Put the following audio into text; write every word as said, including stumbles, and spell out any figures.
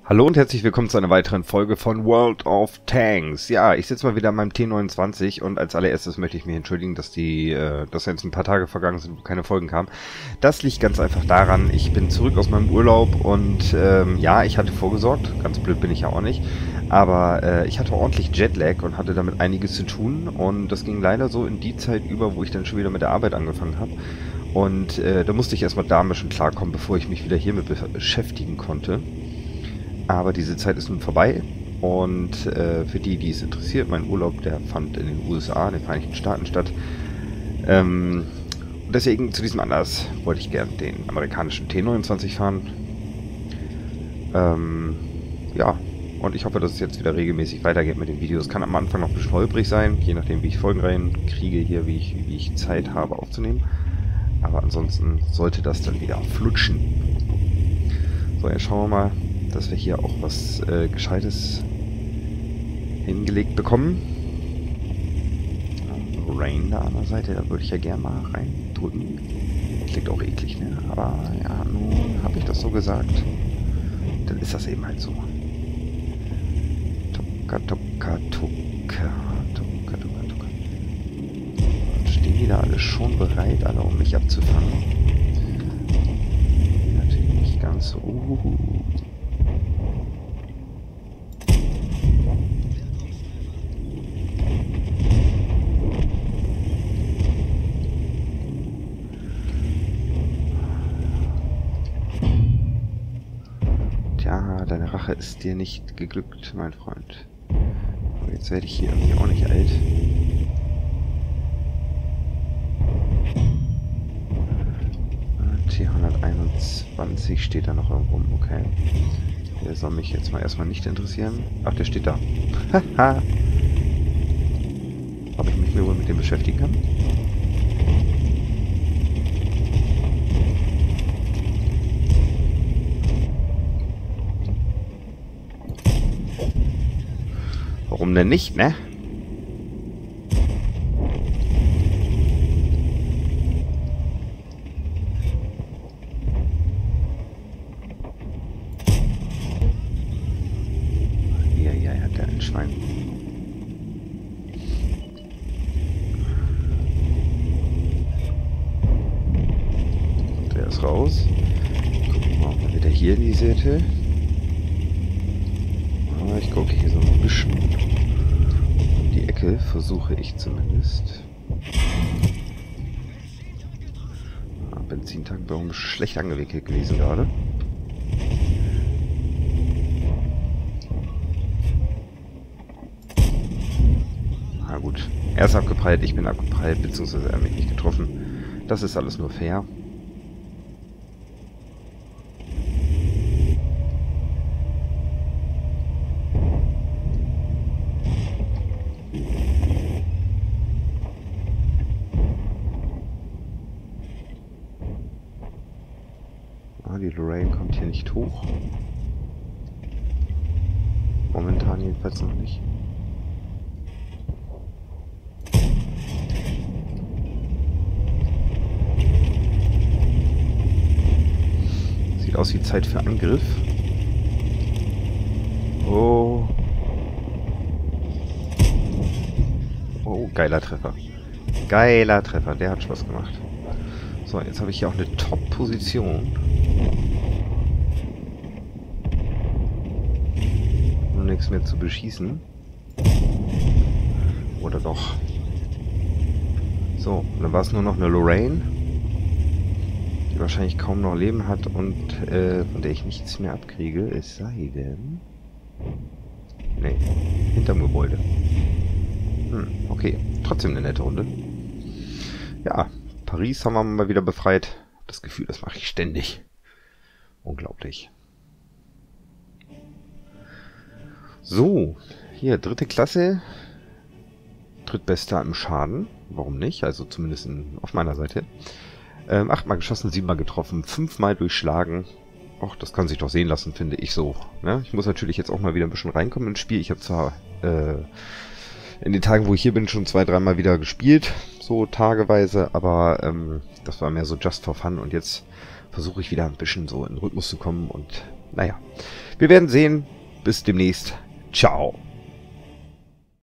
Hallo und herzlich willkommen zu einer weiteren Folge von World of Tanks. Ja, ich sitze mal wieder an meinem T neunundzwanzig und als allererstes möchte ich mich entschuldigen, dass die, äh, dass jetzt ein paar Tage vergangen sind, wo keine Folgen kamen. Das liegt ganz einfach daran, ich bin zurück aus meinem Urlaub und ähm, ja, ich hatte vorgesorgt, ganz blöd bin ich ja auch nicht, aber äh, ich hatte ordentlich Jetlag und hatte damit einiges zu tun und das ging leider so in die Zeit über, wo ich dann schon wieder mit der Arbeit angefangen habe. Und äh, da musste ich erstmal da ein bisschen klarkommen, bevor ich mich wieder hiermit beschäftigen konnte. Aber diese Zeit ist nun vorbei und äh, für die, die es interessiert, mein Urlaub, der fand in den U S A, in den Vereinigten Staaten statt. Ähm, deswegen zu diesem Anlass wollte ich gern den amerikanischen T neunundzwanzig fahren. Ähm, ja, und ich hoffe, dass es jetzt wieder regelmäßig weitergeht mit den Videos. Kann am Anfang noch ein bisschen holprig sein, je nachdem wie ich Folgenreihen kriege hier, wie ich, wie ich Zeit habe aufzunehmen. Aber ansonsten sollte das dann wieder flutschen. So, jetzt schauen wir mal, dass wir hier auch was äh, Gescheites hingelegt bekommen. Rain da an der Seite, da würde ich ja gerne mal reindrücken. Klingt auch eklig, ne? Aber ja, nun habe ich das so gesagt. Dann ist das eben halt so. Tuka, tuka, tuka, tuka, tuka, tuka. Dann stehen die da alle schon bereit, alle um mich abzufangen. Natürlich nicht ganz so. Uhuhu. Ja, deine Rache ist dir nicht geglückt, mein Freund. Aber jetzt werde ich hier irgendwie auch nicht alt. T hunderteinundzwanzig steht da noch irgendwo rum, okay. Der soll mich jetzt mal erstmal nicht interessieren. Ach, der steht da. Haha. Ob ich mich mir wohl mit dem beschäftigen kann? Warum denn nicht, ne? Ja, ja, ja, der ein Schwein. Der ist raus. Gucken wir mal wieder hier in die Seite. Ich gucke hier so ein bisschen um die Ecke, versuche ich zumindest. Ah, Benzintank warum schlecht angewickelt gewesen gerade. Na gut, er ist abgeprallt, ich bin abgeprallt, beziehungsweise er hat mich nicht getroffen. Das ist alles nur fair. Die Lorraine kommt hier nicht hoch. Momentan jedenfalls noch nicht. Sieht aus wie Zeit für Angriff. Oh. Oh, geiler Treffer. Geiler Treffer, der hat Spaß gemacht. So, jetzt habe ich hier auch eine Top-Position. Nur nichts mehr zu beschießen. Oder doch? So, dann war es nur noch eine Lorraine, die wahrscheinlich kaum noch Leben hat und äh, von der ich nichts mehr abkriege, es sei denn... Nee, hinterm Gebäude. Hm, okay, trotzdem eine nette Runde. Ja, Paris haben wir mal wieder befreit. Das Gefühl, das mache ich ständig. Unglaublich. So, hier, dritte Klasse. Drittbester im Schaden. Warum nicht? Also zumindest in, auf meiner Seite. Ähm, achtmal geschossen, siebenmal getroffen, fünfmal durchschlagen. Och, das kann sich doch sehen lassen, finde ich so. Ne? Ich muss natürlich jetzt auch mal wieder ein bisschen reinkommen ins Spiel. Ich habe zwar äh, in den Tagen, wo ich hier bin, schon zwei, dreimal wieder gespielt. So tageweise, aber ähm, das war mehr so just for fun und jetzt versuche ich wieder ein bisschen so in den Rhythmus zu kommen und naja, Wir werden sehen. Bis demnächst. Ciao.